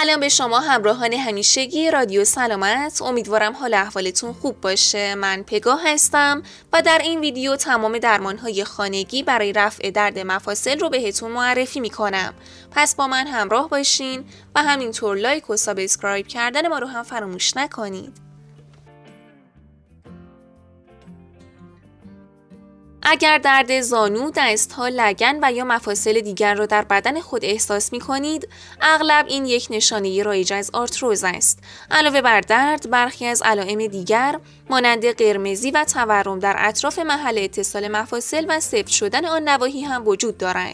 سلام به شما همراهان همیشگی رادیو سلامت. امیدوارم حال احوالتون خوب باشه. من پگاه هستم و در این ویدیو تمام درمانهای خانگی برای رفع درد مفاصل رو بهتون معرفی میکنم. پس با من همراه باشین و همینطور لایک و سابسکرایب کردن ما رو هم فراموش نکنید. اگر درد زانو، دست‌ها، لگن و یا مفاصل دیگر را در بدن خود احساس می‌کنید، اغلب این یک نشانه رایج از آرتروز است. علاوه بر درد، برخی از علائم دیگر مانند قرمزی و تورم در اطراف محل اتصال مفاصل و سفت شدن آن نواحی هم وجود دارد.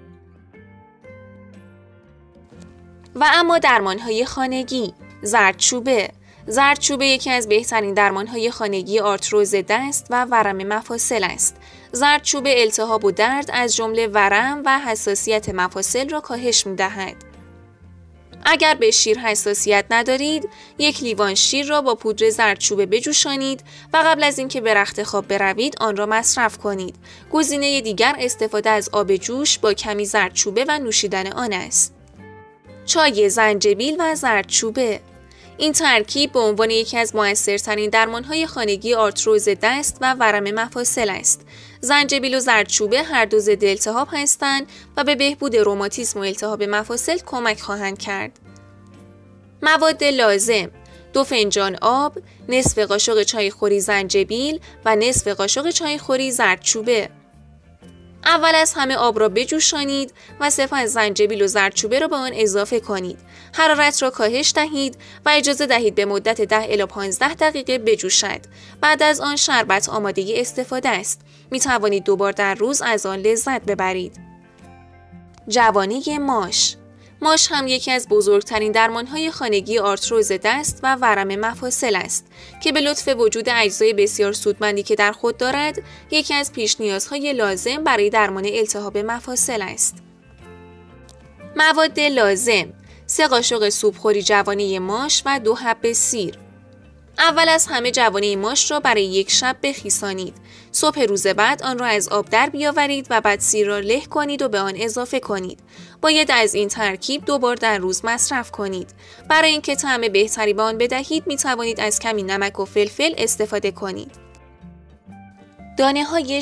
و اما درمان‌های خانگی، زردچوبه یکی از بهترین درمان‌های خانگی آرتروز دست و ورم مفاصل است. زردچوبه التهاب و درد از جمله ورم و حساسیت مفاصل را کاهش می‌دهد. اگر به شیر حساسیت ندارید، یک لیوان شیر را با پودر زردچوبه بجوشانید و قبل از اینکه به رخت خواب بروید آن را مصرف کنید. گزینه دیگر استفاده از آب جوش با کمی زردچوبه و نوشیدن آن است. چای زنجبیل و زردچوبه. این ترکیب به عنوان یکی از مؤثرترین درمان‌های خانگی آرتروز دست و ورم مفاصل است. زنجبیل و زردچوبه هر دو ضد التهاب هستند و به بهبود روماتیسم و التهاب مفاصل کمک خواهند کرد. مواد لازم: 2 فنجان آب، نصف قاشق چایخوری زنجبیل و نصف قاشق چایخوری زردچوبه. اول از همه آب را بجوشانید و سپس زنجبیل و زردچوبه را به آن اضافه کنید. حرارت را کاهش دهید و اجازه دهید به مدت 10 الی 15 دقیقه بجوشد. بعد از آن شربت آماده استفاده است. می توانید 2 بار در روز از آن لذت ببرید. جوانه ماش هم یکی از بزرگترین درمان‌های خانگی آرتروز دست و ورم مفاصل است که به لطف وجود اجزای بسیار سودمندی که در خود دارد، یکی از پیش نیازهای لازم برای درمان التهاب مفاصل است. مواد لازم: 3 قاشق سوپخوری جوانه ماش و 2 حب سیر. اول از همه جوانه ماش را برای 1 شب بخیسانید. صبح روز بعد آن را از آب در بیاورید و بعد سیر را له کنید و به آن اضافه کنید. باید از این ترکیب 2 بار در روز مصرف کنید. برای اینکه طعم بهتری به آن بدهید می توانید از کمی نمک و فلفل استفاده کنید. دانه‌های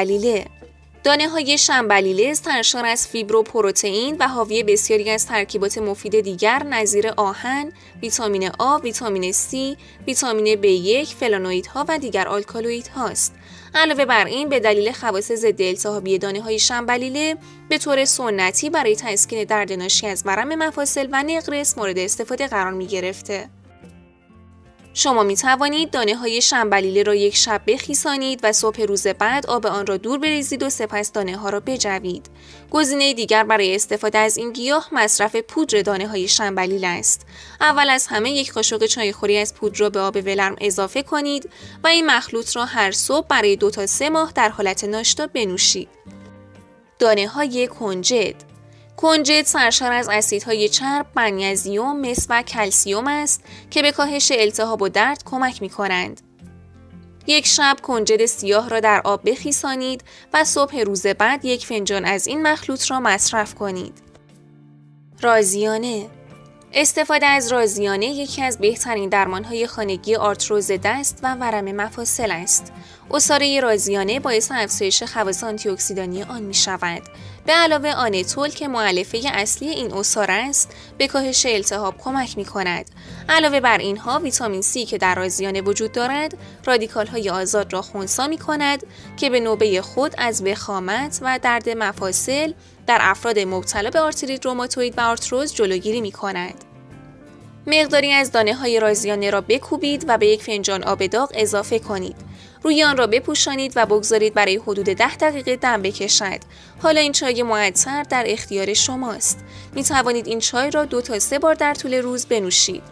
شنبلیله سرشار از فیبر و پروتئین و حاوی بسیاری از ترکیبات مفید دیگر نظیر آهن، ویتامین آ، ویتامین C، ویتامین B1، فلانوئیدها و دیگر آلکالوئیدها است. علاوه بر این به دلیل خواص ضد التهابی دانه‌های شنبلیله به طور سنتی برای تسکین درد ناشی از ورم مفاصل و نقرس مورد استفاده قرار می‌گرفته. شما می توانید دانه‌های شنبلیله را 1 شب بخیسانید و صبح روز بعد آب آن را دور بریزید و سپس دانه‌ها را بجوید. گزینه دیگر برای استفاده از این گیاه مصرف پودر دانه‌های شنبلیله است. اول از همه 1 قاشق چایخوری از پودر را به آب ولرم اضافه کنید و این مخلوط را هر صبح برای 2 تا 3 ماه در حالت ناشتا بنوشید. دانه‌های کنجد سرشار از اسیدهای چرب، منیزیم، مس و کلسیم است که به کاهش التهاب و درد کمک می کنند. 1 شب کنجد سیاه را در آب بخیسانید و صبح روز بعد 1 فنجان از این مخلوط را مصرف کنید. رازیانه. استفاده از رازیانه یکی از بهترین درمان‌های خانگی آرتروز دست و ورم مفاصل است. عصاره رازیانه باعث افزایش خواص آنتی اکسیدانی آن می‌شود. به علاوه آنتول که مؤلفه اصلی این عصاره است، به کاهش التهاب کمک می‌کند. علاوه بر اینها ویتامین C که در رازیانه وجود دارد، رادیکال‌های آزاد را خنثی می‌کند که به نوبه خود از وخامت و درد مفاصل در افراد مبتلا به آرتریت روماتوئید و آرتروز جلوگیری می‌کند. مقداری از دانه‌های رازیانه را بکوبید و به 1 فنجان آب داغ اضافه کنید. روی آن را بپوشانید و بگذارید برای حدود 10 دقیقه دم بکشد. حالا این چای معطر در اختیار شماست. می توانید این چای را 2 تا 3 بار در طول روز بنوشید.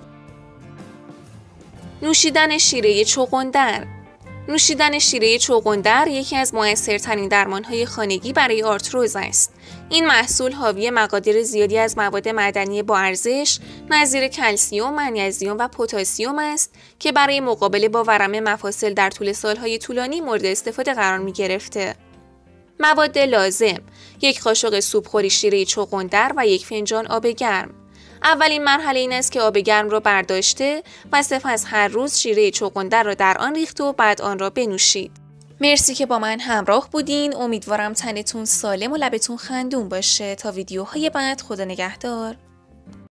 نوشیدن شیره چغندر. نوشیدن شیره چغندر یکی از مؤثرترین درمان‌های خانگی برای آرتروز است. این محصول حاوی مقادیر زیادی از مواد معدنی با ارزش نظیر کلسیم، منیزیم و پتاسیم است که برای مقابله با ورم مفاصل در طول سالهای طولانی مورد استفاده قرار می‌گرفته. مواد لازم: 1 قاشق سوپخوری شیره چغندر و 1 فنجان آب گرم. اولین مرحله این است که آب گرم را برداشته و سپس هر روز شیره چغندر را در آن ریخت و بعد آن را بنوشید. مرسی که با من همراه بودین. امیدوارم تنتون سالم و لبتون خندون باشه. تا ویدیوهای بعد، خدا نگهدار.